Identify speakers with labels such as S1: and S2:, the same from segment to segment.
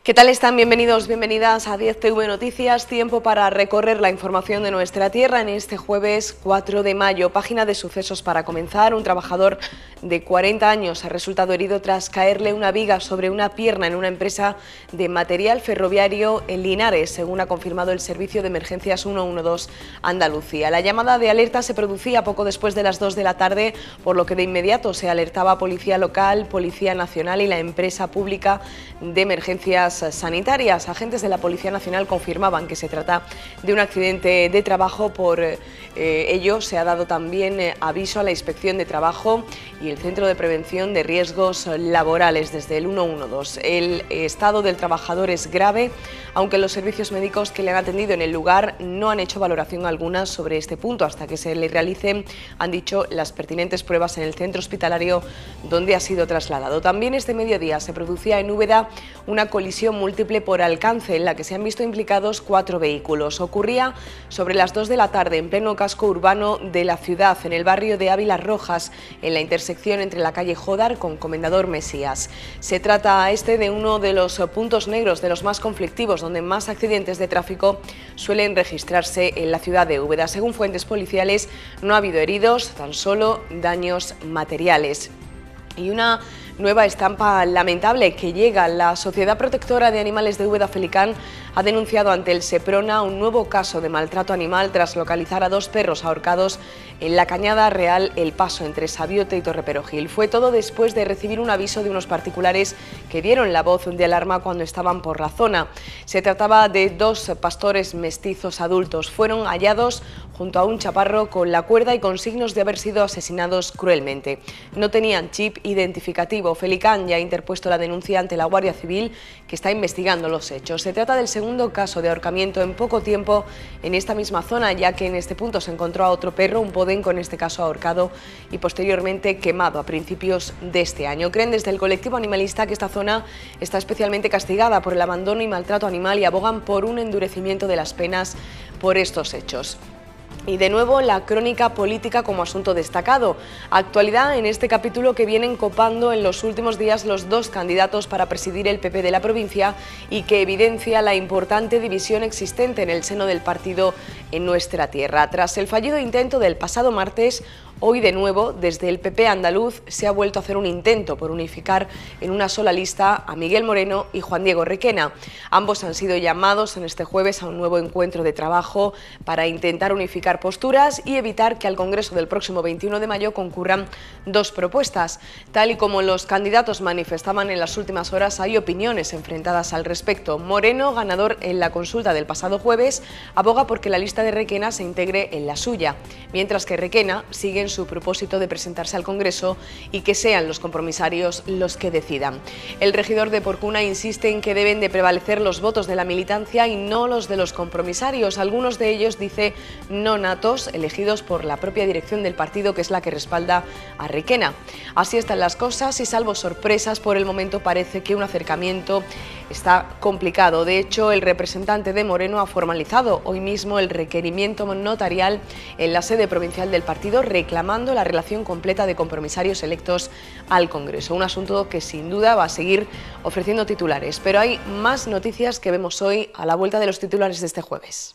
S1: ¿Qué tal están? Bienvenidos, bienvenidas a 10TV Noticias. Tiempo para recorrer la información de nuestra tierra en este jueves 4 de mayo. Página de sucesos para comenzar. Un trabajador de 40 años ha resultado herido tras caerle una viga sobre una pierna en una empresa de material ferroviario en Linares, según ha confirmado el Servicio de Emergencias 112 Andalucía. La llamada de alerta se producía poco después de las 2 de la tarde, por lo que de inmediato se alertaba a Policía Local, Policía Nacional y la empresa pública de emergencias sanitarias. Agentes de la Policía Nacional confirmaban que se trata de un accidente de trabajo. Por ello se ha dado también aviso a la Inspección de Trabajo y el Centro de Prevención de Riesgos Laborales desde el 112. El estado del trabajador es grave, aunque los servicios médicos que le han atendido en el lugar no han hecho valoración alguna sobre este punto hasta que se le realicen, han dicho, las pertinentes pruebas en el centro hospitalario donde ha sido trasladado. También este mediodía se producía en Úbeda una colisión múltiple por alcance en la que se han visto implicados 4 vehículos. Ocurría sobre las 2 de la tarde en pleno casco urbano de la ciudad, en el barrio de Ávila Rojas, en la intersección entre la calle Jódar con Comendador Mesías. Se trata de uno de los puntos negros, de los más conflictivos, donde más accidentes de tráfico suelen registrarse en la ciudad de Úbeda. Según fuentes policiales, no ha habido heridos, tan solo daños materiales. Y una nueva estampa lamentable que llega. La Sociedad Protectora de Animales de Úbeda Felicán ha denunciado ante el Seprona un nuevo caso de maltrato animal tras localizar a 2 perros ahorcados en la Cañada Real El Paso, entre Sabiote y Torreperogil. Fue todo después de recibir un aviso de unos particulares que dieron la voz de alarma cuando estaban por la zona. Se trataba de 2 pastores mestizos adultos. Fueron hallados junto a un chaparro con la cuerda y con signos de haber sido asesinados cruelmente. No tenían chip identificativo. Felicán ya ha interpuesto la denuncia ante la Guardia Civil, que está investigando los hechos. Se trata del segundo caso de ahorcamiento en poco tiempo en esta misma zona, ya que en este punto se encontró a otro perro, un podenco en este caso ahorcado y posteriormente quemado a principios de este año. Creen desde el colectivo animalista que esta zona está especialmente castigada por el abandono y maltrato animal y abogan por un endurecimiento de las penas por estos hechos. Y de nuevo la crónica política como asunto destacado. Actualidad en este capítulo que vienen copando en los últimos días los 2 candidatos para presidir el PP de la provincia y que evidencia la importante división existente en el seno del partido en nuestra tierra. Tras el fallido intento del pasado martes, hoy de nuevo, desde el PP andaluz, se ha vuelto a hacer un intento por unificar en una sola lista a Miguel Moreno y Juan Diego Requena. Ambos han sido llamados en este jueves a un nuevo encuentro de trabajo para intentar unificar posturas y evitar que al Congreso del próximo 21 de mayo concurran 2 propuestas. Tal y como los candidatos manifestaban en las últimas horas, hay opiniones enfrentadas al respecto. Moreno, ganador en la consulta del pasado jueves, aboga porque la lista de Requena se integre en la suya, mientras que Requena sigue en su propósito de presentarse al Congreso y que sean los compromisarios los que decidan. El regidor de Porcuna insiste en que deben de prevalecer los votos de la militancia y no los de los compromisarios, algunos de ellos, dice, no natos, elegidos por la propia dirección del partido, que es la que respalda a Requena. Así están las cosas y, salvo sorpresas, por el momento parece que un acercamiento está complicado. De hecho, el representante de Moreno ha formalizado hoy mismo el requerimiento notarial en la sede provincial del partido, reclamando la relación completa de compromisarios electos al Congreso. Un asunto que sin duda va a seguir ofreciendo titulares. Pero hay más noticias que vemos hoy a la vuelta de los titulares de este jueves.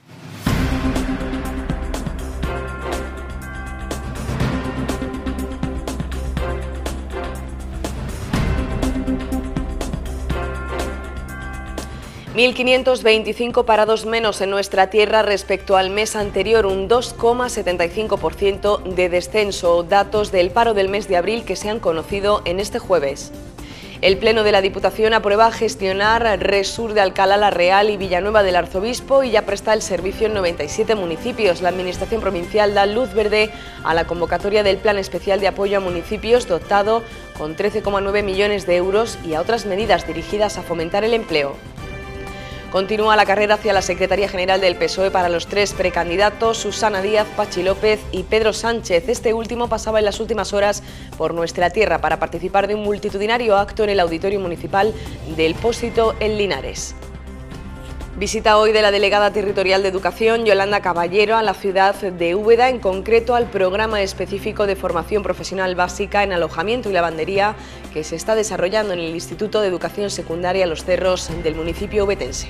S1: ...1.525 parados menos en nuestra tierra respecto al mes anterior, un 2,75% de descenso, datos del paro del mes de abril que se han conocido en este jueves. El Pleno de la Diputación aprueba gestionar Resur de Alcalá la Real y Villanueva del Arzobispo y ya presta el servicio en 97 municipios. La Administración provincial da luz verde a la convocatoria del Plan Especial de Apoyo a Municipios, dotado con 13,9 millones de euros, y a otras medidas dirigidas a fomentar el empleo. Continúa la carrera hacia la Secretaría General del PSOE para los 3 precandidatos, Susana Díaz, Pachi López y Pedro Sánchez. Este último pasaba en las últimas horas por nuestra tierra para participar de un multitudinario acto en el Auditorio Municipal del Pósito en Linares. Visita hoy de la delegada territorial de Educación, Yolanda Caballero, a la ciudad de Úbeda, en concreto al programa específico de formación profesional básica en alojamiento y lavandería que se está desarrollando en el Instituto de Educación Secundaria Los Cerros del municipio ubetense.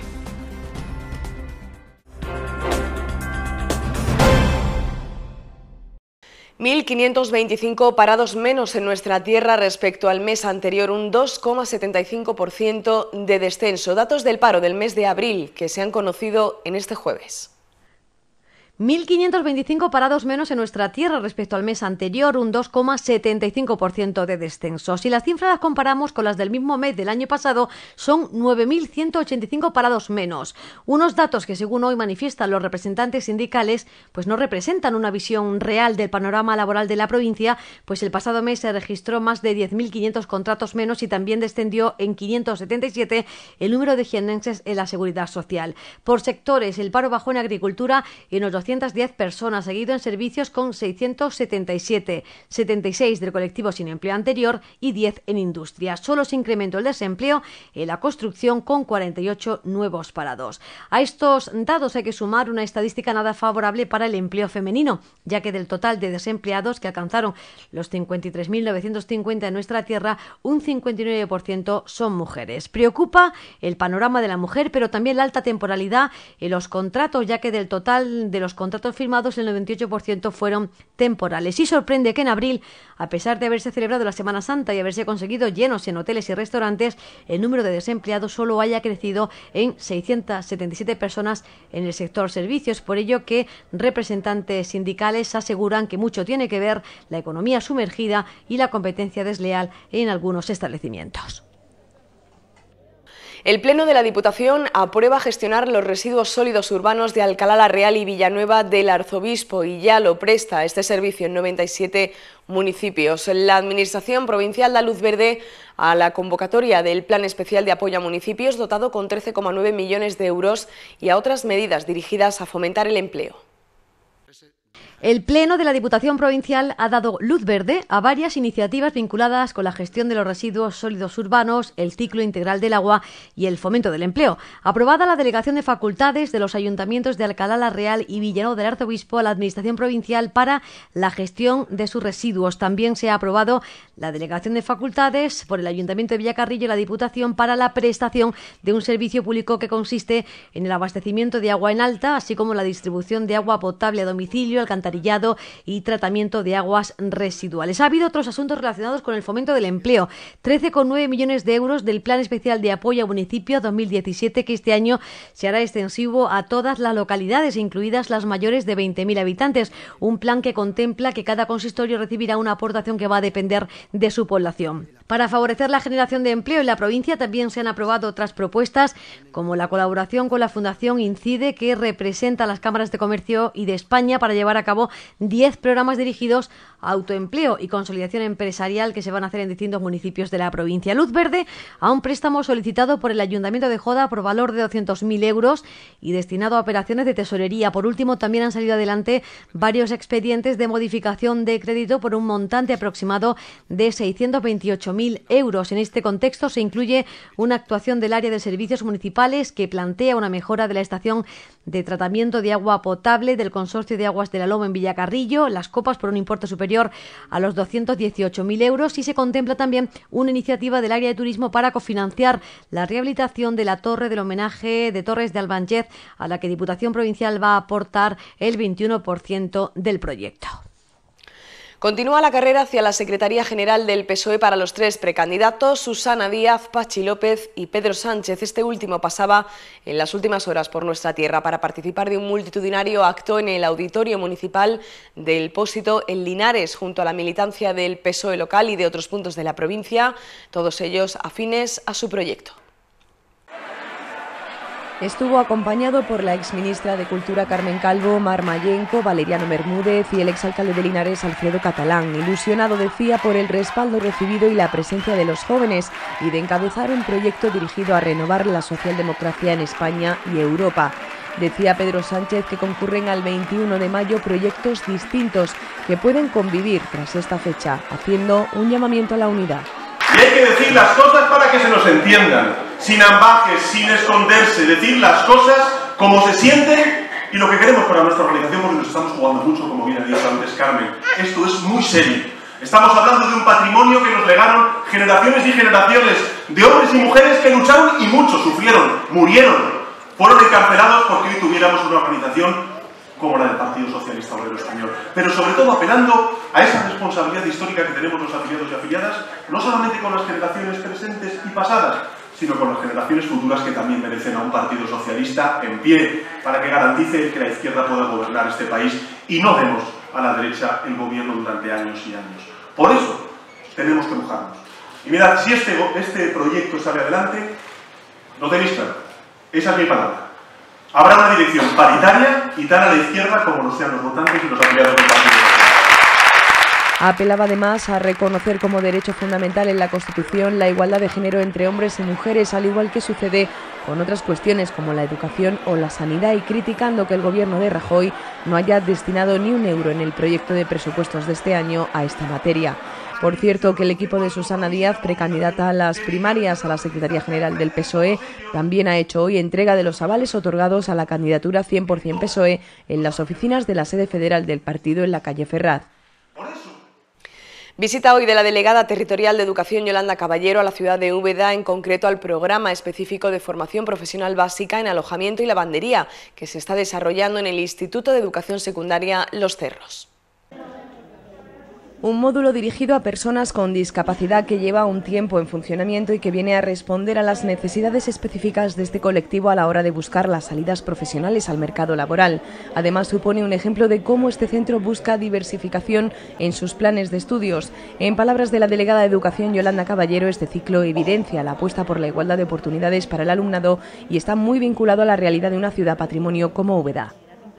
S1: ...1.525 parados menos en nuestra tierra respecto al mes anterior, un 2,75% de descenso. Datos del paro del mes de abril que se han conocido en este jueves.
S2: 1.525 parados menos en nuestra tierra respecto al mes anterior, un 2,75% de descenso. Si las cifras las comparamos con las del mismo mes del año pasado, son 9.185 parados menos. Unos datos que, según hoy manifiestan los representantes sindicales, pues no representan una visión real del panorama laboral de la provincia, pues el pasado mes se registró más de 10.500 contratos menos y también descendió en 577 el número de jiennenses en la seguridad social. Por sectores, el paro bajó en agricultura en los 210 personas, seguido en servicios con 677, 76 del colectivo sin empleo anterior y 10 en industria. Solo se incrementó el desempleo en la construcción con 48 nuevos parados. A estos datos hay que sumar una estadística nada favorable para el empleo femenino, ya que del total de desempleados que alcanzaron los 53.950 en nuestra tierra, un 59% son mujeres. Preocupa el panorama de la mujer, pero también la alta temporalidad en los contratos, ya que del total de los contratos firmados el 98% fueron temporales. Y sorprende que en abril, a pesar de haberse celebrado la Semana Santa y haberse conseguido llenos en hoteles y restaurantes, el número de desempleados solo haya crecido en 677 personas en el sector servicios. Por ello que representantes sindicales aseguran que mucho tiene que ver la economía sumergida y la competencia desleal en algunos establecimientos.
S1: El Pleno de la Diputación aprueba gestionar los residuos sólidos urbanos de Alcalá la Real y Villanueva del Arzobispo y ya lo presta este servicio en 97 municipios. La Administración provincial da luz verde a la convocatoria del Plan Especial de Apoyo a Municipios, dotado con 13,9 millones de euros, y a otras medidas dirigidas a fomentar el empleo.
S2: El Pleno de la Diputación Provincial ha dado luz verde a varias iniciativas vinculadas con la gestión de los residuos sólidos urbanos, el ciclo integral del agua y el fomento del empleo. Aprobada la delegación de facultades de los ayuntamientos de Alcalá la Real y Villanueva del Arzobispo a la Administración Provincial para la gestión de sus residuos. También se ha aprobado la delegación de facultades por el Ayuntamiento de Villacarrillo y la Diputación para la prestación de un servicio público que consiste en el abastecimiento de agua en alta, así como la distribución de agua potable a domicilio, alcantarillado y tratamiento de aguas residuales. Ha habido otros asuntos relacionados con el fomento del empleo. 13,9 millones de euros del Plan Especial de Apoyo a Municipios 2017, que este año se hará extensivo a todas las localidades, incluidas las mayores de 20.000 habitantes. Un plan que contempla que cada consistorio recibirá una aportación que va a depender de su población. Para favorecer la generación de empleo en la provincia también se han aprobado otras propuestas, como la colaboración con la Fundación Incide, que representa a las cámaras de comercio y de España para llevar a cabo 10 programas dirigidos a autoempleo y consolidación empresarial que se van a hacer en distintos municipios de la provincia. Luz verde a un préstamo solicitado por el Ayuntamiento de Joda por valor de 200.000 euros y destinado a operaciones de tesorería. Por último, también han salido adelante varios expedientes de modificación de crédito por un montante aproximado de 628.000 euros. En este contexto se incluye una actuación del área de servicios municipales que plantea una mejora de la estación de tratamiento de agua potable del Consorcio de Aguas de la Loma en Villacarrillo, Las Copas, por un importe superior a los 218.000 euros, y se contempla también una iniciativa del área de turismo para cofinanciar la rehabilitación de la torre del homenaje de Torres de Albáñez, a la que Diputación Provincial va a aportar el 21% del proyecto.
S1: Continúa la carrera hacia la Secretaría General del PSOE para los tres precandidatos, Susana Díaz, Pachi López y Pedro Sánchez. Este último pasaba en las últimas horas por nuestra tierra para participar de un multitudinario acto en el Auditorio Municipal del Pósito en Linares, junto a la militancia del PSOE local y de otros puntos de la provincia, todos ellos afines a su proyecto. Estuvo acompañado por la exministra de Cultura Carmen Calvo, Mar Mayenco, Valeriano Bermúdez y el exalcalde de Linares, Alfredo Catalán, ilusionado, decía, por el respaldo recibido y la presencia de los jóvenes y de encabezar un proyecto dirigido a renovar la socialdemocracia en España y Europa. Decía Pedro Sánchez que concurren al 21 de mayo proyectos distintos que pueden convivir tras esta fecha, haciendo un llamamiento a la unidad.
S3: Y hay que decir las cosas para que se nos entiendan. sin ambajes, sin esconderse, decir las cosas como se sienten y lo que queremos para nuestra organización, porque nos estamos jugando mucho, como bien ha dicho antes Carmen. Esto es muy serio. Estamos hablando de un patrimonio que nos legaron generaciones y generaciones de hombres y mujeres que lucharon y muchos sufrieron, murieron, fueron encarcelados porque hoy tuviéramos una organización como la del Partido Socialista Obrero Español, pero sobre todo apelando a esa responsabilidad histórica que tenemos los afiliados y afiliadas, no solamente con las generaciones presentes y pasadas, sino con las generaciones futuras que también merecen a un Partido Socialista en pie para que garantice que la izquierda pueda gobernar este país y no demos a la derecha el gobierno durante años y años. Por eso tenemos que mojarnos. Y mirad, si este proyecto sale adelante, lo tenéis claro, esa es mi palabra. Habrá una dirección paritaria y tan a la izquierda como lo sean los votantes y los afiliados del Partido Socialista.
S1: Apelaba además a reconocer como derecho fundamental en la Constitución la igualdad de género entre hombres y mujeres, al igual que sucede con otras cuestiones como la educación o la sanidad, y criticando que el gobierno de Rajoy no haya destinado ni un euro en el proyecto de presupuestos de este año a esta materia. Por cierto, que el equipo de Susana Díaz, precandidata a las primarias a la Secretaría General del PSOE, también ha hecho hoy entrega de los avales otorgados a la candidatura 100% PSOE en las oficinas de la sede federal del partido en la calle Ferraz. Visita hoy de la delegada territorial de Educación Yolanda Caballero a la ciudad de Úbeda, en concreto al programa específico de formación profesional básica en alojamiento y lavandería que se está desarrollando en el Instituto de Educación Secundaria Los Cerros. Un módulo dirigido a personas con discapacidad que lleva un tiempo en funcionamiento y que viene a responder a las necesidades específicas de este colectivo a la hora de buscar las salidas profesionales al mercado laboral. Además, supone un ejemplo de cómo este centro busca diversificación en sus planes de estudios. En palabras de la delegada de Educación Yolanda Caballero, este ciclo evidencia la apuesta por la igualdad de oportunidades para el alumnado y está muy vinculado a la realidad de una ciudad patrimonio como Úbeda.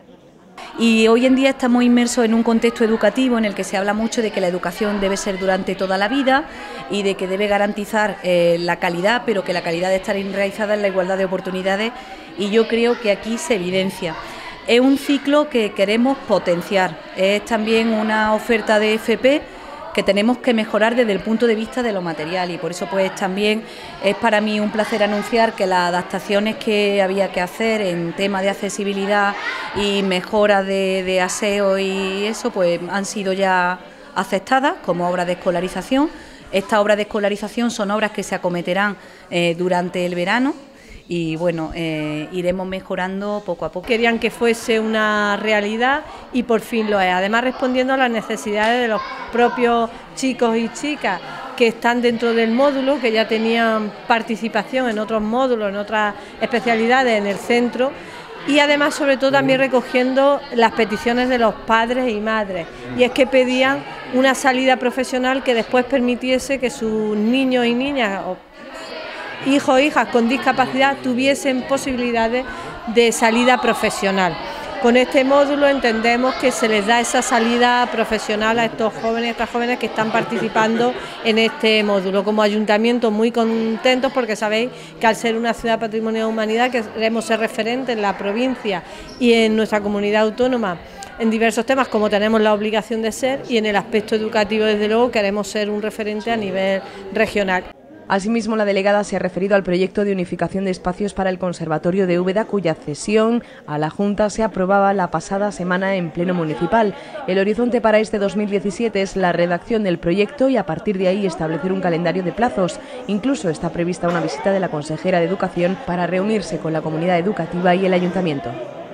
S4: Y hoy en día estamos inmersos en un contexto educativo en el que se habla mucho de que la educación debe ser durante toda la vida y de que debe garantizar la calidad, pero que la calidad debe estar enraizada en la igualdad de oportunidades, y yo creo que aquí se evidencia. Es un ciclo que queremos potenciar, es también una oferta de FP que tenemos que mejorar desde el punto de vista de lo material, y por eso pues también es para mí un placer anunciar que las adaptaciones que había que hacer en tema de accesibilidad y mejora de aseo y eso pues han sido ya aceptadas como obras de escolarización. Estas obras de escolarización son obras que se acometerán durante el verano. Y bueno, iremos mejorando poco a poco.
S5: Querían que fuese una realidad y por fin lo es, además respondiendo a las necesidades de los propios chicos y chicas que están dentro del módulo, que ya tenían participación en otros módulos, en otras especialidades en el centro, y además sobre todo también recogiendo las peticiones de los padres y madres, y es que pedían una salida profesional que después permitiese que sus niños y niñas hijos e hijas con discapacidad tuviesen posibilidades de salida profesional. Con este módulo entendemos que se les da esa salida profesional a estos jóvenes y estas jóvenes que están participando en este módulo. Como ayuntamiento muy contentos porque sabéis que al ser una ciudad patrimonio de la humanidad queremos ser referentes en la provincia y en nuestra comunidad autónoma en diversos temas, como tenemos la obligación de ser, y en el aspecto educativo desde luego queremos ser un referente a nivel regional.
S1: Asimismo, la delegada se ha referido al proyecto de unificación de espacios para el Conservatorio de Úbeda, cuya cesión a la Junta se aprobaba la pasada semana en pleno municipal. El horizonte para este 2017 es la redacción del proyecto y a partir de ahí establecer un calendario de plazos. Incluso está prevista una visita de la consejera de Educación para reunirse con la comunidad educativa y el ayuntamiento.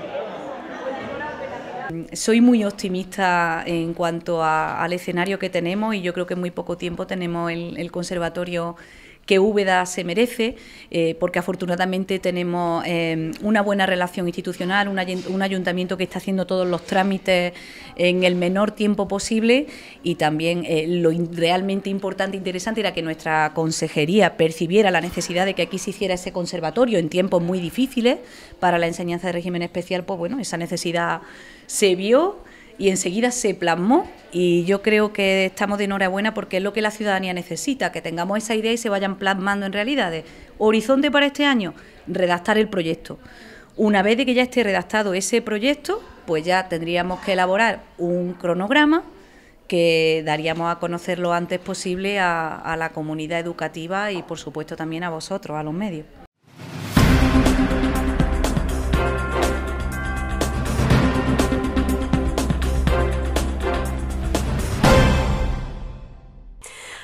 S4: Soy muy optimista en cuanto al escenario que tenemos, y yo creo que en muy poco tiempo tenemos el conservatorio que Úbeda se merece, porque afortunadamente tenemos una buena relación institucional, un ayuntamiento que está haciendo todos los trámites en el menor tiempo posible, y también lo realmente importante e interesante era que nuestra consejería percibiera la necesidad de que aquí se hiciera ese conservatorio en tiempos muy difíciles para la enseñanza de régimen especial. Pues bueno, esa necesidad se vio y enseguida se plasmó, y yo creo que estamos de enhorabuena porque es lo que la ciudadanía necesita, que tengamos esa idea y se vayan plasmando en realidades. Horizonte para este año, redactar el proyecto. Una vez de que ya esté redactado ese proyecto, pues ya tendríamos que elaborar un cronograma que daríamos a conocer lo antes posible a la comunidad educativa y por supuesto también a vosotros, a los medios.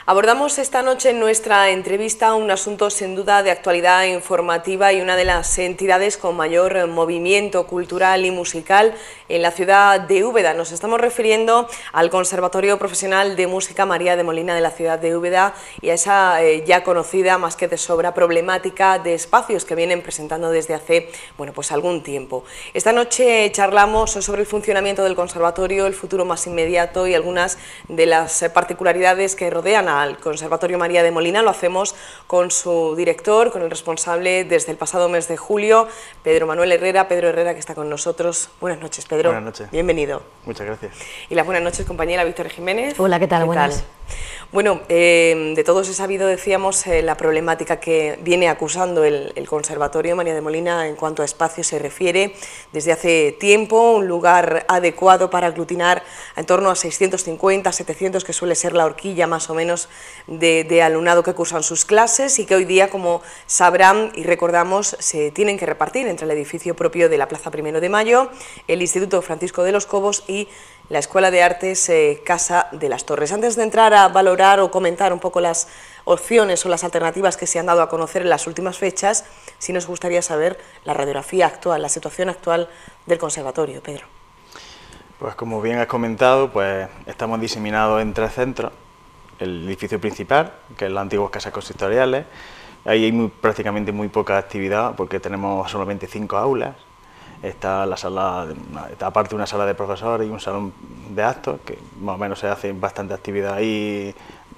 S1: Abordamos esta noche en nuestra entrevista un asunto sin duda de actualidad informativa y una de las entidades con mayor movimiento cultural y musical en la ciudad de Úbeda. Nos estamos refiriendo al Conservatorio Profesional de Música María de Molina de la ciudad de Úbeda y a esa ya conocida, más que de sobra, problemática de espacios que vienen presentando desde hace pues algún tiempo. Esta noche charlamos sobre el funcionamiento del conservatorio, el futuro más inmediato y algunas de las particularidades que rodean al Conservatorio María de Molina. Lo hacemos con su director, con el responsable desde el pasado mes de julio, Pedro Manuel Herrera. Pedro Herrera, que está con nosotros. Buenas noches, Pedro.
S6: Buenas noches.
S1: Bienvenido.
S6: Muchas gracias.
S1: Y las buenas noches, compañera Victoria Jiménez.
S2: Hola, ¿qué tal? Buenas.
S1: Bueno, de todos he sabido, decíamos, la problemática que viene acusando el Conservatorio María de Molina en cuanto a espacio se refiere. Desde hace tiempo, un lugar adecuado para aglutinar en torno a 650, 700, que suele ser la horquilla más o menos de alumnado que cursan sus clases y que hoy día, como sabrán y recordamos, se tienen que repartir entre el edificio propio de la Plaza 1 de Mayo, el Instituto Francisco de los Cobos y la Escuela de Artes Casa de las Torres. Antes de entrar a valorar o comentar un poco las opciones o las alternativas que se han dado a conocer en las últimas fechas, sí nos gustaría saber la radiografía actual, la situación actual del conservatorio, Pedro.
S6: Pues como bien has comentado, pues estamos diseminados en 3 centros. El edificio principal, que es las antiguas casas consistoriales. Ahí hay prácticamente muy poca actividad porque tenemos solamente 5 aulas. Está la sala, aparte una sala de profesores y un salón de actos, que más o menos se hace bastante actividad ahí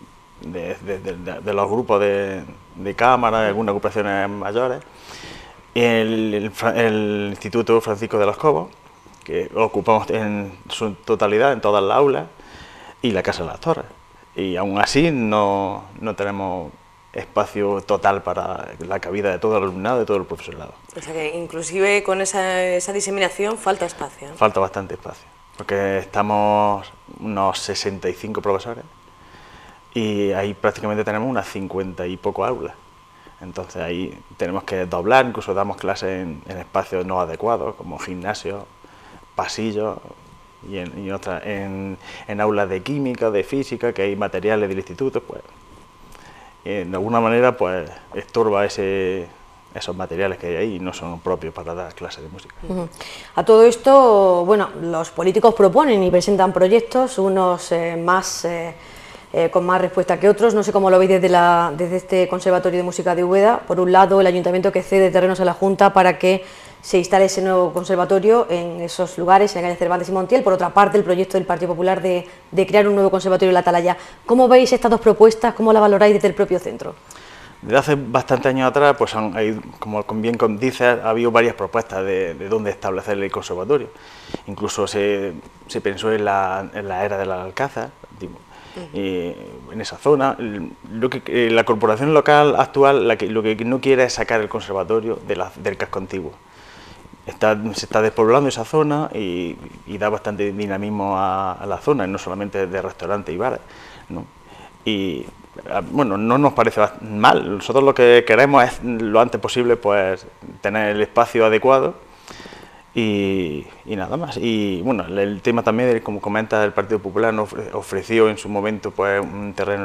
S6: de los grupos de cámara, algunas ocupaciones mayores. El Instituto Francisco de los Cobos, que ocupamos en su totalidad, en todas las aulas, y la Casa de las Torres. Y aún así no tenemos espacio total para la cabida de todo el alumnado, de todo el profesorado.
S1: O sea que inclusive con esa diseminación falta espacio, ¿no?
S6: Falta bastante espacio, porque estamos unos 65 profesores y ahí prácticamente tenemos unas 50 y poco aulas. Entonces ahí tenemos que doblar, incluso damos clases en espacios no adecuados, como gimnasio, pasillos y en aulas de química, de física, que hay materiales del instituto, pues de alguna manera pues estorba esos materiales que hay ahí y no son propios para dar clases de música.
S2: A todo esto, bueno, los políticos proponen y presentan proyectos, unos con más respuesta que otros. No sé cómo lo veis desde este Conservatorio de Música de Úbeda. Por un lado, el Ayuntamiento que cede terrenos a la Junta para que se instale ese nuevo conservatorio en esos lugares, en la calle Cervantes y Montiel. Por otra parte, el proyecto del Partido Popular de crear un nuevo conservatorio en la Atalaya. ¿Cómo veis estas dos propuestas? ¿Cómo la valoráis desde el propio centro?
S6: Desde hace bastantes años atrás, pues como bien dices, ha habido varias propuestas de dónde establecer el conservatorio. Incluso se pensó en la era del Alcázar, y en esa zona. La corporación local actual lo que no quiere es sacar el conservatorio del casco antiguo. Se está despoblando esa zona y da bastante dinamismo a la zona, no solamente de restaurantes y bares, ¿no? Y bueno, no nos parece mal. Nosotros lo que queremos es lo antes posible pues tener el espacio adecuado y nada más. Y bueno, el tema también, como comenta, el Partido Popular nos ofreció en su momento pues un terreno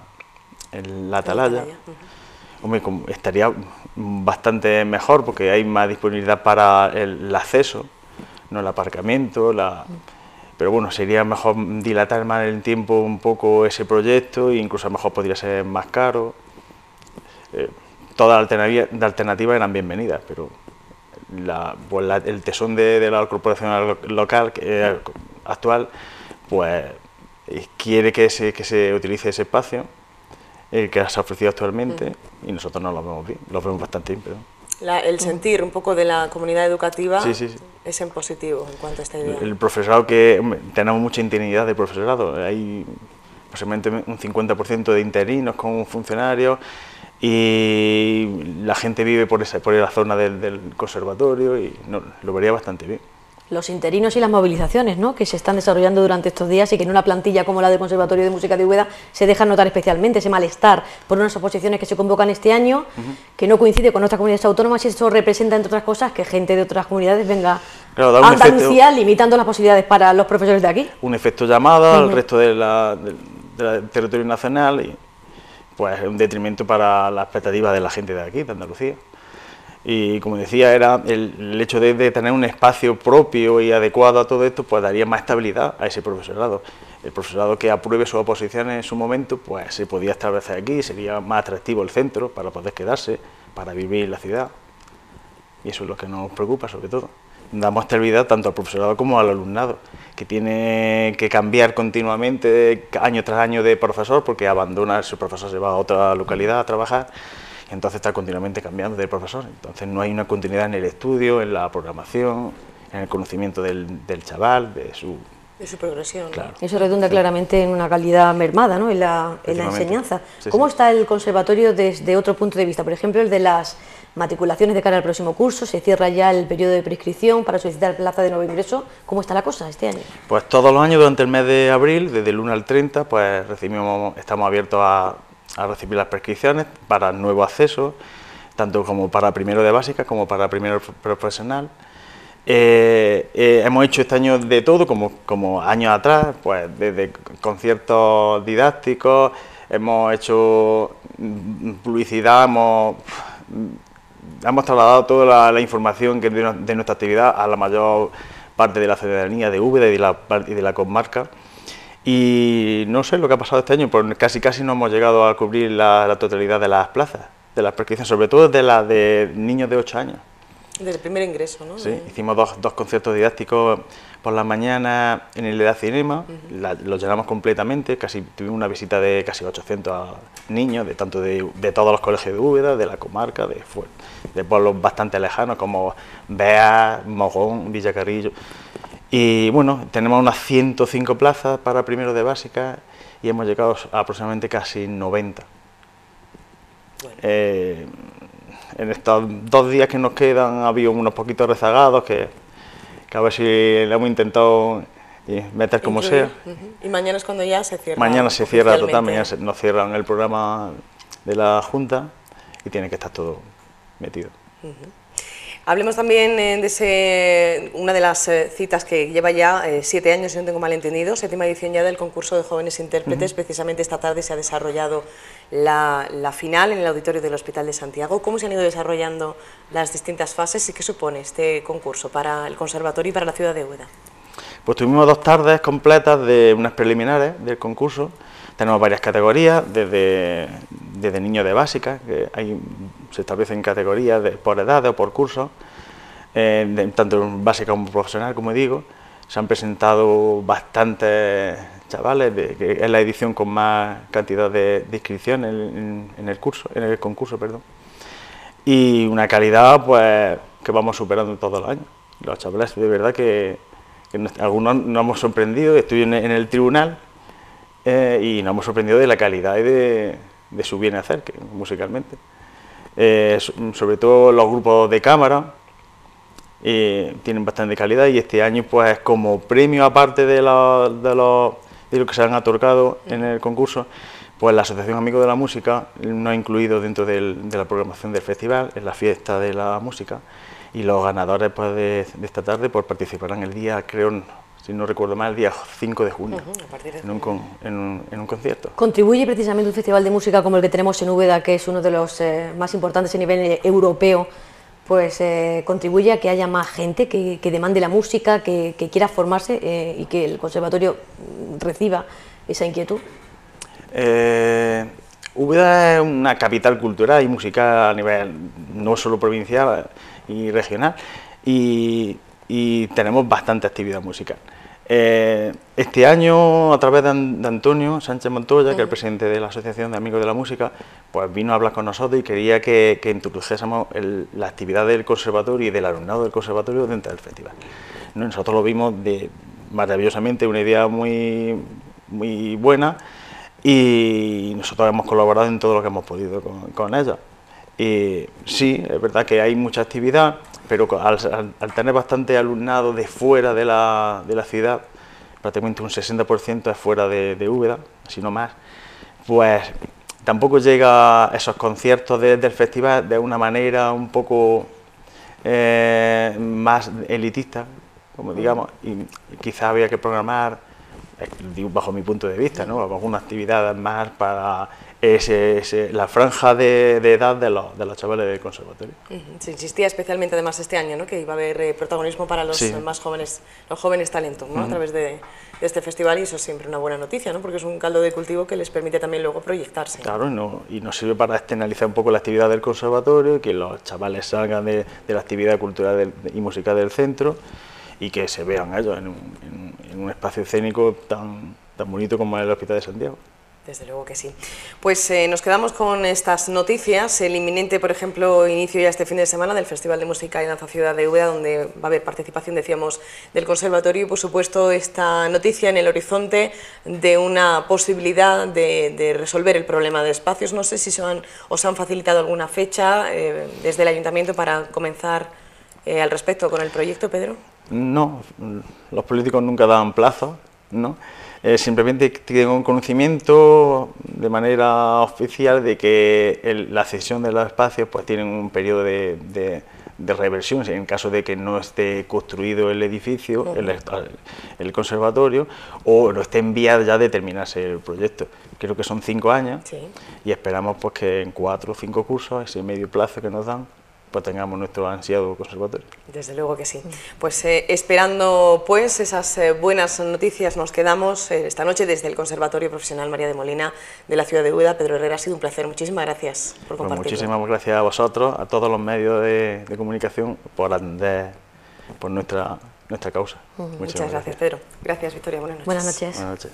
S6: en la Atalaya. Hombre, estaría bastante mejor porque hay más disponibilidad para el acceso, no el aparcamiento, pero bueno, sería mejor dilatar más el tiempo un poco ese proyecto e incluso a lo mejor podría ser más caro. Todas las alternativas eran bienvenidas, pero el tesón de la corporación local actual pues quiere que se utilice ese espacio, el que se ha ofrecido actualmente, y nosotros no lo vemos bien, lo vemos bastante bien, pero...
S1: El sentir un poco de la comunidad educativa
S6: sí.
S1: es en positivo en cuanto a esta idea.
S6: El profesorado, que tenemos mucha interinidad de profesorado, hay aproximadamente un 50% de interinos con funcionarios y la gente vive por la zona del conservatorio y lo vería bastante bien.
S2: Los interinos y las movilizaciones, ¿no?, que se están desarrollando durante estos días y que en una plantilla como la del Conservatorio de Música de Úbeda se dejan notar especialmente, ese malestar por unas oposiciones que se convocan este año, que no coincide con otras comunidades autónomas, y eso representa, entre otras cosas, que gente de otras comunidades venga a Andalucía limitando las posibilidades para los profesores de aquí.
S6: Un efecto llamada al resto del territorio nacional pues es un detrimento para las expectativas de la gente de aquí, de Andalucía. Y como decía, era el hecho de tener un espacio propio y adecuado a todo esto, pues daría más estabilidad a ese profesorado. El profesorado que apruebe sus oposiciones en su momento, pues se podía establecer aquí, sería más atractivo el centro para poder quedarse, para vivir en la ciudad. Y eso es lo que nos preocupa sobre todo. Damos estabilidad tanto al profesorado como al alumnado, que tiene que cambiar continuamente año tras año de profesor, porque abandona, su profesor se va a otra localidad a trabajar, y entonces está continuamente cambiando de profesor. Entonces no hay una continuidad en el estudio, en la programación, en el conocimiento del chaval, de su
S1: progresión.
S6: Claro.
S2: Eso redunda claramente en una calidad mermada, ¿no?, en la enseñanza.
S6: Sí,
S2: ¿Cómo
S6: sí.
S2: está el conservatorio desde otro punto de vista? Por ejemplo, el de las matriculaciones de cara al próximo curso, se cierra ya el periodo de prescripción para solicitar plaza de nuevo ingreso. ¿Cómo está la cosa este año?
S6: Pues todos los años durante el mes de abril, desde el 1 al 30, pues estamos abiertos a recibir las prescripciones para nuevo acceso, tanto como para primero de básica como para primero profesional. Hemos hecho este año de todo, como años atrás, pues desde conciertos didácticos, hemos hecho publicidad, hemos trasladado toda la información que de nuestra actividad a la mayor parte de la ciudadanía de Úbeda y de la comarca. Y no sé lo que ha pasado este año, pues casi no hemos llegado a cubrir la totalidad de las plazas, de las prescripciones, sobre todo de las de niños de 8 años.
S1: Del primer ingreso, ¿no?
S6: Sí, hicimos dos conciertos didácticos por la mañana en el EDA Cinema, los llenamos completamente, tuvimos una visita de casi 800 niños, tanto de todos los colegios de Úbeda, de la comarca, de pueblos bastante lejanos como Beas, Mogón, Villacarrillo. Y bueno, tenemos unas 105 plazas para primero de básica y hemos llegado a aproximadamente casi 90. Bueno. En estos 2 días que nos quedan ha habido unos poquitos rezagados que a ver si le hemos intentado meter como sea.
S1: Y mañana es cuando ya se cierra.
S6: Mañana se cierra total, mañana nos cierran el programa de la Junta y tiene que estar todo metido.
S1: Hablemos también de una de las citas que lleva ya 7 años, si no tengo mal entendido, 7ª edición ya del concurso de jóvenes intérpretes. Precisamente esta tarde se ha desarrollado la final en el auditorio del Hospital de Santiago. ¿Cómo se han ido desarrollando las distintas fases y qué supone este concurso para el conservatorio y para la ciudad de Úbeda?
S6: Pues tuvimos 2 tardes completas de unas preliminares del concurso. Tenemos varias categorías, desde niños de básica, que se establecen categorías por edades o por cursos, tanto en básica como profesional, como digo. Se han presentado bastantes chavales, que es la edición con más cantidad de inscripciones en el concurso, perdón. Y una calidad pues que vamos superando todos los años. Los chavales de verdad que algunos nos hemos sorprendido. Estoy en el tribunal y nos hemos sorprendido de la calidad y de su bien hacer musicalmente. Sobre todo los grupos de cámara tienen bastante calidad y este año pues como premio aparte de lo que se han otorgado en el concurso, pues la Asociación Amigos de la Música nos ha incluido dentro de la programación del festival, en la fiesta de la música, y los ganadores pues de esta tarde pues participarán el día, creo, si no recuerdo mal, el día 5 de junio, en un concierto.
S2: ¿Contribuye precisamente un festival de música como el que tenemos en Úbeda, que es uno de los más importantes a nivel europeo, pues contribuye a que haya más gente que demande la música, que quiera formarse y que el conservatorio reciba esa inquietud?
S6: Úbeda es una capital cultural y musical a nivel no solo provincial y regional, y tenemos bastante actividad musical. Este año, a través de Antonio Sánchez Montoya, que es el presidente de la Asociación de Amigos de la Música, pues vino a hablar con nosotros y quería que introdujésemos la actividad del conservatorio y del alumnado del conservatorio dentro del festival. Nosotros lo vimos maravillosamente, una idea muy buena, y nosotros hemos colaborado en todo lo que hemos podido con ella. Y sí, es verdad que hay mucha actividad, pero al tener bastante alumnado de fuera de la ciudad, prácticamente un 60% es fuera de Úbeda, si no más, pues tampoco llega a esos conciertos del festival de una manera un poco más elitista, como digamos, y quizás había que programar, digo, bajo mi punto de vista, ¿no?, algunas actividades más para es la franja de edad de los chavales del conservatorio.
S1: Se insistía especialmente además este año, ¿no?, que iba a haber protagonismo para los más jóvenes, los jóvenes talentos, ¿no?, a través de este festival, y eso es siempre una buena noticia, ¿no?, porque es un caldo de cultivo que les permite también luego proyectarse.
S6: Claro, y nos sirve para externalizar un poco la actividad del conservatorio, que los chavales salgan de la actividad cultural y musical del centro y que se vean ellos en un espacio escénico tan bonito como es el Hospital de Santiago.
S1: Desde luego que sí. Pues nos quedamos con estas noticias. El inminente, por ejemplo, inicio ya este fin de semana del Festival de Música y Danza Ciudad de Úbeda, donde va a haber participación, decíamos, del Conservatorio, y por supuesto esta noticia en el horizonte de una posibilidad de resolver el problema de espacios. No sé si os han facilitado alguna fecha desde el Ayuntamiento para comenzar al respecto con el proyecto, Pedro.
S6: No, los políticos nunca dan plazos, ¿no? Simplemente tengo un conocimiento de manera oficial de que la cesión de los espacios pues tienen un periodo de reversión en caso de que no esté construido el edificio, el conservatorio, o no esté en vías ya de terminarse el proyecto. Creo que son 5 años, y esperamos pues que en 4 o 5 cursos, ese medio plazo que nos dan, pues tengamos nuestro ansiado conservatorio.
S1: Desde luego que sí. Pues esperando pues esas buenas noticias nos quedamos esta noche desde el Conservatorio Profesional María de Molina de la ciudad de Úbeda. Pedro Herrera, ha sido un placer. Muchísimas gracias por compartirlo.
S6: Pues muchísimas gracias a vosotros, a todos los medios de comunicación, por atender por nuestra causa.
S1: Muchas gracias, Pedro. Gracias, Victoria. Buenas noches.
S2: Buenas noches.
S6: Buenas noches.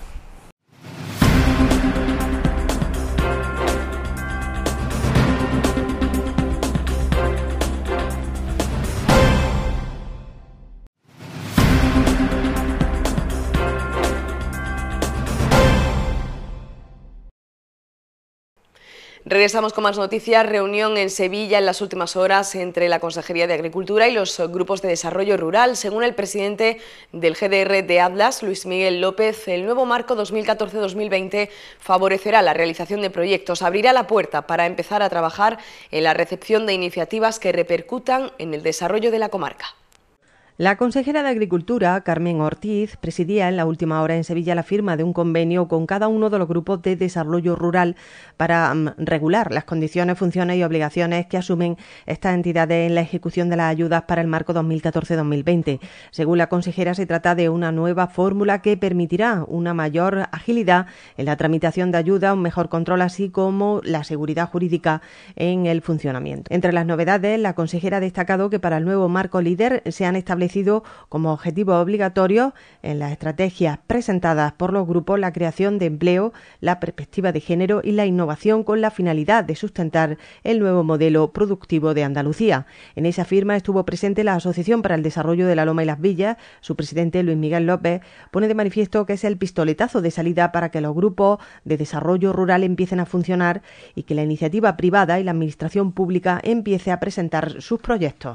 S1: Regresamos con más noticias. Reunión en Sevilla en las últimas horas entre la Consejería de Agricultura y los grupos de desarrollo rural. Según el presidente del GDR de Atlas, Luis Miguel López, el nuevo marco 2014-2020 favorecerá la realización de proyectos, abrirá la puerta para empezar a trabajar en la recepción de iniciativas que repercutan en el desarrollo de la comarca.
S7: La consejera de Agricultura, Carmen Ortiz, presidía en la última hora en Sevilla la firma de un convenio con cada uno de los grupos de desarrollo rural para regular las condiciones, funciones y obligaciones que asumen estas entidades en la ejecución de las ayudas para el marco 2014-2020. Según la consejera, se trata de una nueva fórmula que permitirá una mayor agilidad en la tramitación de ayuda, un mejor control, así como la seguridad jurídica en el funcionamiento. Entre las novedades, la consejera ha destacado que para el nuevo marco líder se han establecido como objetivo obligatorio en las estrategias presentadas por los grupos la creación de empleo, la perspectiva de género y la innovación, con la finalidad de sustentar el nuevo modelo productivo de Andalucía. En esa firma estuvo presente la Asociación para el Desarrollo de la Loma y las Villas. Su presidente, Luis Miguel López, pone de manifiesto que es el pistoletazo de salida para que los grupos de desarrollo rural empiecen a funcionar y que la iniciativa privada y la administración pública empiece a presentar sus proyectos.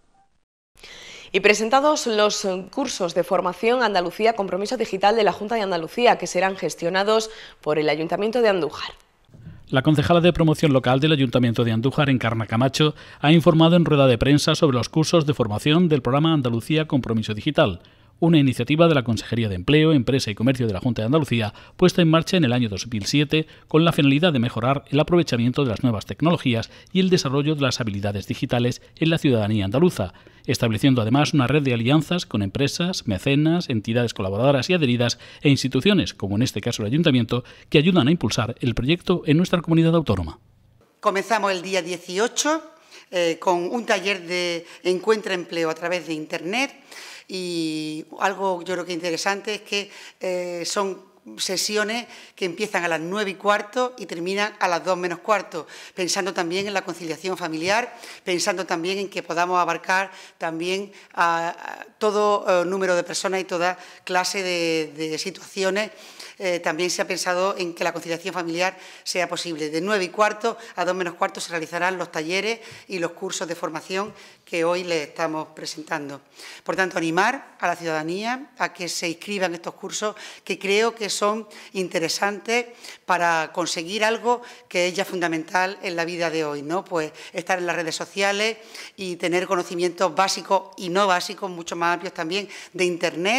S1: Y presentados los cursos de formación Andalucía Compromiso Digital de la Junta de Andalucía, que serán gestionados por el Ayuntamiento de Andújar.
S8: La concejala de Promoción Local del Ayuntamiento de Andújar, Encarna Camacho, ha informado en rueda de prensa sobre los cursos de formación del programa Andalucía Compromiso Digital, una iniciativa de la Consejería de Empleo, Empresa y Comercio de la Junta de Andalucía, puesta en marcha en el año 2007 con la finalidad de mejorar el aprovechamiento de las nuevas tecnologías y el desarrollo de las habilidades digitales en la ciudadanía andaluza, estableciendo además una red de alianzas con empresas, mecenas, entidades colaboradoras y adheridas e instituciones, como en este caso el Ayuntamiento, que ayudan a impulsar el proyecto en nuestra comunidad autónoma.
S9: Comenzamos el día 18 con un taller de Encuentra Empleo a través de Internet. Y algo yo creo que interesante es que son sesiones que empiezan a las 9:15 y terminan a las 2:15, pensando también en la conciliación familiar, pensando también en que podamos abarcar también a todo número de personas y toda clase de situaciones. También se ha pensado en que la conciliación familiar sea posible. De 9:15 a 2:15 se realizarán los talleres y los cursos de formación que hoy les estamos presentando. Por tanto, animar a la ciudadanía a que se inscriban en estos cursos, que creo que son interesantes para conseguir algo que es ya fundamental en la vida de hoy, ¿no? Pues estar en las redes sociales y tener conocimientos básicos y no básicos, mucho más amplios también, de Internet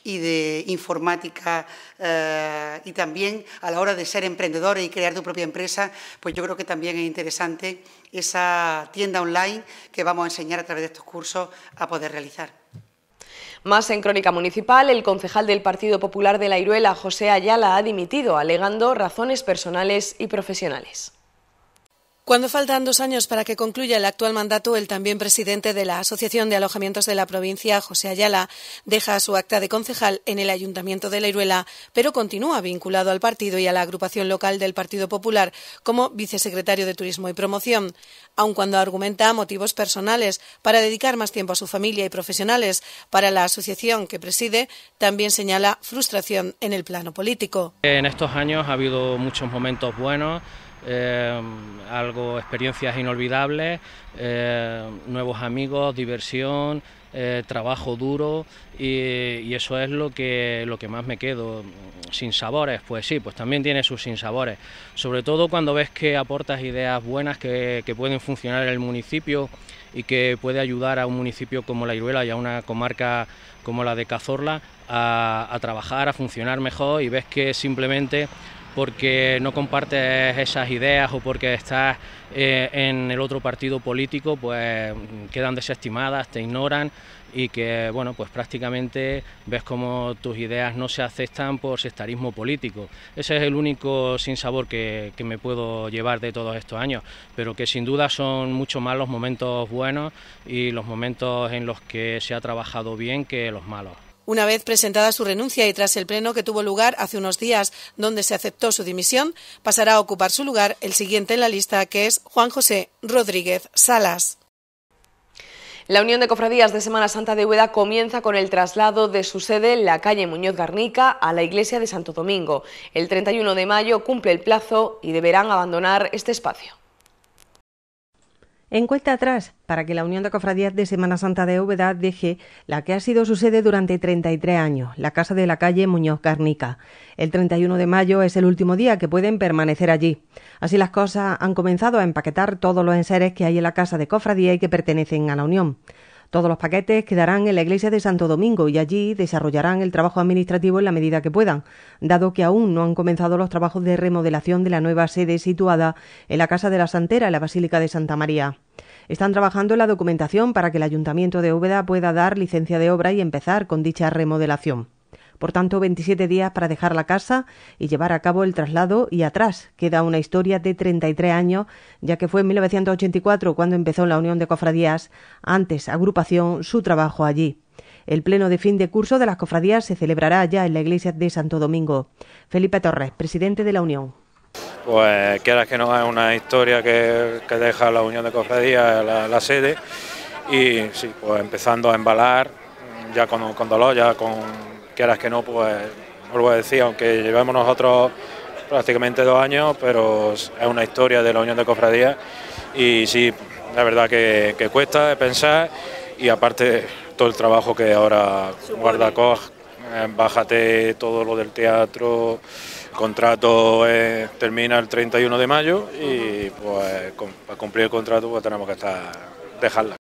S9: y de informática y también a la hora de ser emprendedores y crear tu propia empresa, pues yo creo que también es interesante esa tienda online que vamos a enseñar a través de estos cursos a poder realizar.
S1: Más en Crónica Municipal, el concejal del Partido Popular de La Iruela, José Ayala, ha dimitido, alegando razones personales y profesionales.
S10: Cuando faltan 2 años para que concluya el actual mandato, el también presidente de la Asociación de Alojamientos de la provincia, José Ayala, deja su acta de concejal en el Ayuntamiento de La Iruela, pero continúa vinculado al partido y a la agrupación local del Partido Popular como vicesecretario de Turismo y Promoción, aun cuando argumenta motivos personales para dedicar más tiempo a su familia y profesionales. Para la asociación que preside, también señala frustración en el plano político.
S11: En estos años ha habido muchos momentos buenos, experiencias inolvidables, nuevos amigos, diversión, trabajo duro y eso es lo que más me quedo. Sinsabores, pues sí, pues también tiene sus sinsabores, sobre todo cuando ves que aportas ideas buenas que pueden funcionar en el municipio y que puede ayudar a un municipio como La Iruela y a una comarca como la de Cazorla a trabajar, a funcionar mejor, y ves que simplemente porque no compartes esas ideas o porque estás en el otro partido político, pues quedan desestimadas, te ignoran y que, bueno, pues prácticamente ves como tus ideas no se aceptan por sectarismo político. Ese es el único sinsabor que me puedo llevar de todos estos años, pero que sin duda son mucho más los momentos buenos y los momentos en los que se ha trabajado bien que los malos.
S10: Una vez presentada su renuncia y tras el pleno que tuvo lugar hace unos días, donde se aceptó su dimisión, pasará a ocupar su lugar el siguiente en la lista, que es Juan José Rodríguez Salas.
S1: La Unión de Cofradías de Semana Santa de Úbeda comienza con el traslado de su sede en la calle Muñoz Garnica a la iglesia de Santo Domingo. El 31 de mayo cumple el plazo y deberán abandonar este espacio.
S7: En cuenta atrás para que la Unión de Cofradías de Semana Santa de Úbeda deje la que ha sido su sede durante 33 años, la casa de la calle Muñoz Garnica. El 31 de mayo es el último día que pueden permanecer allí. Así las cosas, han comenzado a empaquetar todos los enseres que hay en la casa de cofradía y que pertenecen a la Unión. Todos los paquetes quedarán en la iglesia de Santo Domingo y allí desarrollarán el trabajo administrativo en la medida que puedan, dado que aún no han comenzado los trabajos de remodelación de la nueva sede situada en la Casa de la Santera, en la Basílica de Santa María. Están trabajando en la documentación para que el Ayuntamiento de Úbeda pueda dar licencia de obra y empezar con dicha remodelación. Por tanto, 27 días para dejar la casa y llevar a cabo el traslado, y atrás queda una historia de 33 años, ya que fue en 1984 cuando empezó la Unión de Cofradías, antes agrupación, su trabajo allí. El pleno de fin de curso de las cofradías se celebrará ya en la iglesia de Santo Domingo. Felipe Torres, presidente de la Unión.
S12: Pues quieras que no, es una historia que deja la Unión de Cofradías la sede, y sí, pues empezando a embalar ya con dolor, ya con... Quieras que no, pues vuelvo a decir, aunque llevamos nosotros prácticamente 2 años, pero es una historia de la Unión de Cofradías y sí, la verdad que cuesta de pensar, y aparte todo el trabajo que ahora Guardacog, bájate todo lo del teatro, el contrato termina el 31 de mayo y pues para cumplir el contrato pues tenemos que dejarla.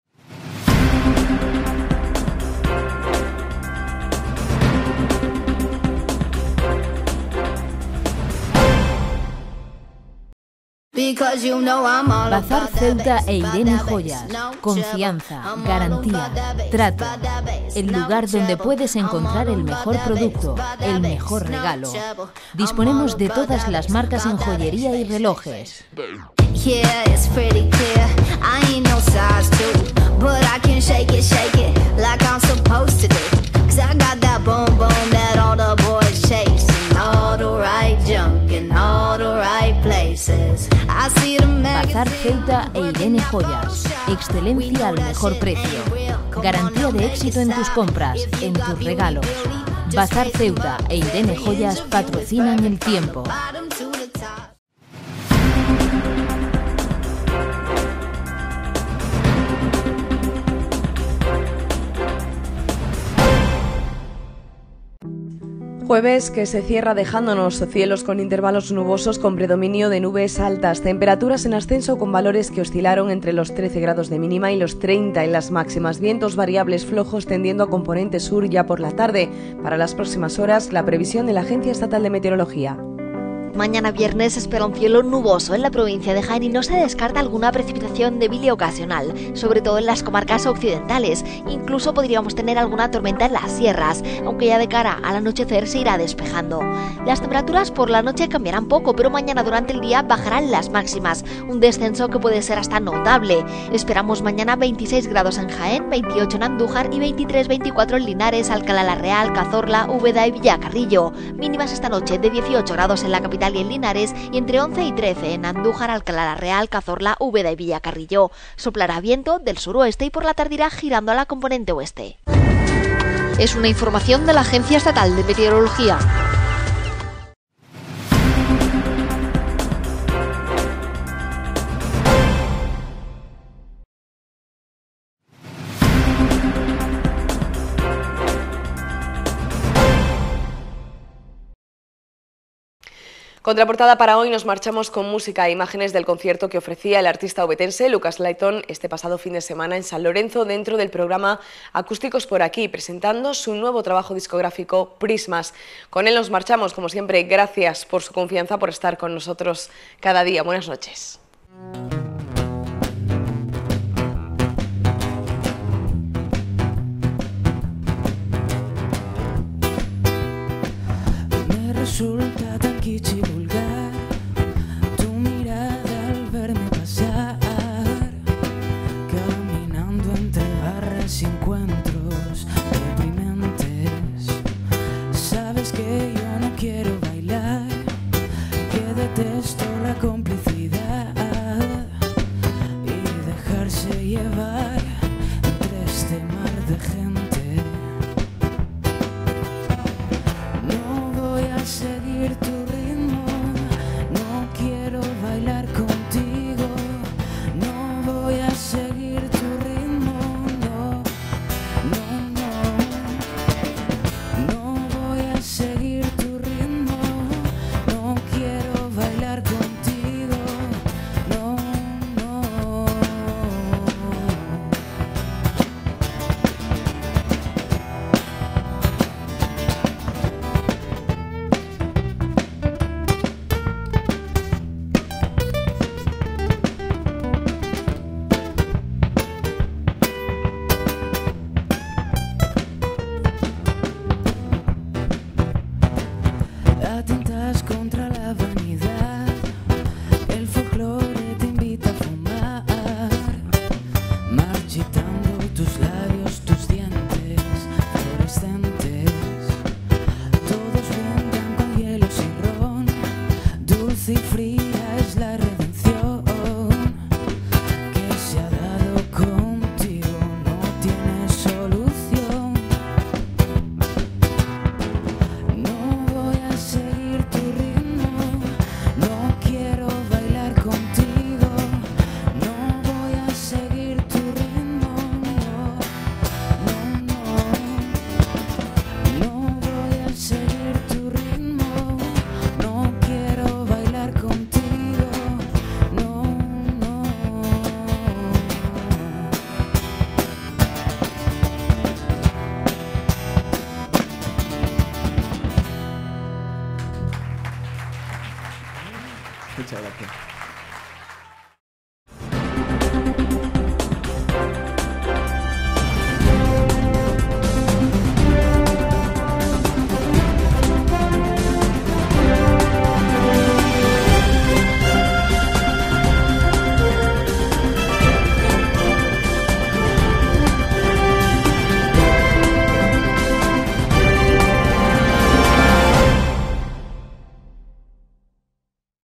S13: Bazar Ceuta e Irene Joyas. Confianza, garantía, trato. El lugar donde puedes encontrar el mejor producto, el mejor regalo. Disponemos de todas las marcas en joyería y relojes. Bazar Ceuta e Irene Joyas. Excelencia al mejor precio. Garantía de éxito en tus compras, en tus regalos. Bazar Ceuta e Irene Joyas patrocinan el tiempo.
S1: Jueves que se cierra dejándonos cielos con intervalos nubosos con predominio de nubes altas, temperaturas en ascenso con valores que oscilaron entre los 13 grados de mínima y los 30 en las máximas, vientos variables flojos tendiendo a componente sur ya por la tarde. Para las próximas horas, la previsión de la Agencia Estatal de Meteorología.
S14: Mañana viernes se espera un cielo nuboso en la provincia de Jaén y no se descarta alguna precipitación débil y ocasional, sobre todo en las comarcas occidentales. Incluso podríamos tener alguna tormenta en las sierras, aunque ya de cara al anochecer se irá despejando. Las temperaturas por la noche cambiarán poco, pero mañana durante el día bajarán las máximas, un descenso que puede ser hasta notable. Esperamos mañana 26 grados en Jaén, 28 en Andújar y 23-24 en Linares, Alcalá la Real, Cazorla, Úbeda y Villacarrillo. Mínimas esta noche de 18 grados en la capital y en Linares y entre 11 y 13 en Andújar, Alcalá la Real, Cazorla, Úbeda y Villacarrillo. Soplará viento del suroeste y por la tarde irá girando a la componente oeste. Es una información de la Agencia Estatal de Meteorología.
S1: Contraportada para hoy, nos marchamos con música e imágenes del concierto que ofrecía el artista obetense Lucas Layton este pasado fin de semana en San Lorenzo dentro del programa Acústicos por Aquí, presentando su nuevo trabajo discográfico Prismas. Con él nos marchamos, como siempre, gracias por su confianza, por estar con nosotros cada día. Buenas noches.
S15: Me resulta tan kitsch y vulgar tu mirada al verme pasar, caminando entre barras y encuentros deprimentes. Sabes que yo no quiero bailar, que detesto la complicidad y dejarse llevar entre este mar de gente. No voy a seguir tu ritmo, no quiero bailar contigo, no voy a seguir tu ritmo, no, no, no, no voy a seguir tu ritmo, no quiero bailar contigo, no, no. Atentas contra la vanidad, el folclore te invita a fumar, marchitando tus labios, tus dientes fluorescentes. Todos brindan con hielos y ron, dulce y fría es la redención que se ha dado contigo, no tiene solución. No voy a seguir tu ritmo, no quiero bailar contigo, no voy a seguir tu ritmo, no, no, no, no voy a seguir tu ritmo, no quiero bailar contigo, no, no.
S16: Muchas gracias.